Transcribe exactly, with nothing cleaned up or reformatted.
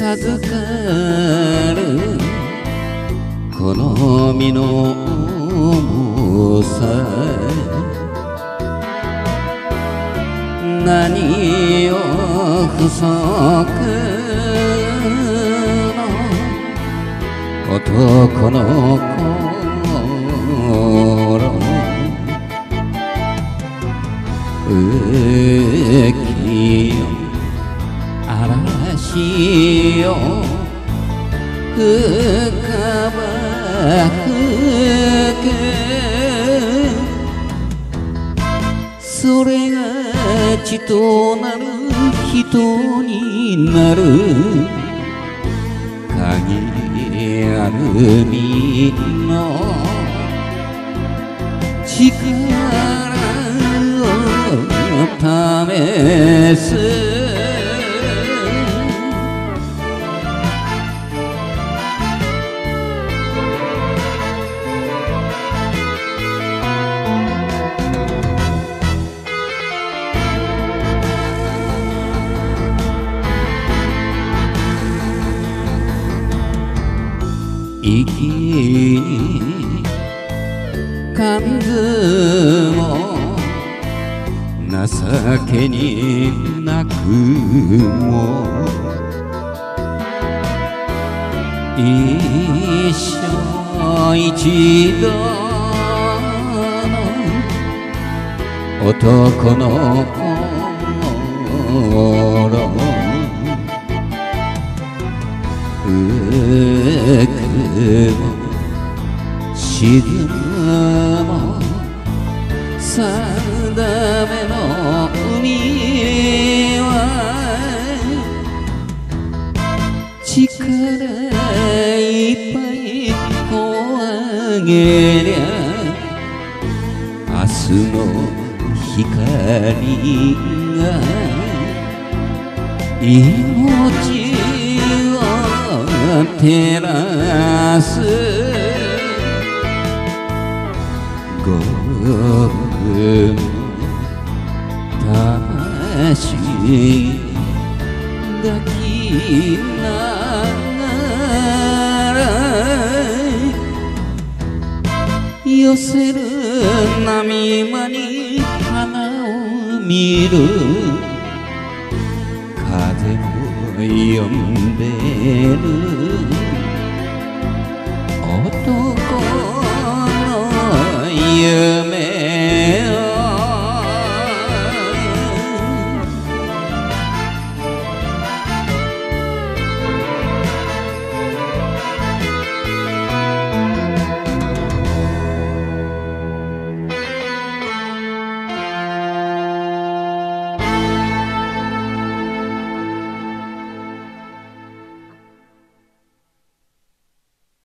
授かる好みの重さ何を不足の男の心浮きよ嵐よ深ば吹けそれが血となる人になる限ある身の力を試す息に感ずも情けに泣くも一生一度の男の心浮くも沈むも定めの海は力いっぱいこあげりゃ明日の光が命照らす五分の魂抱きながら寄せる波間に花を見る風も呼んでる男の夢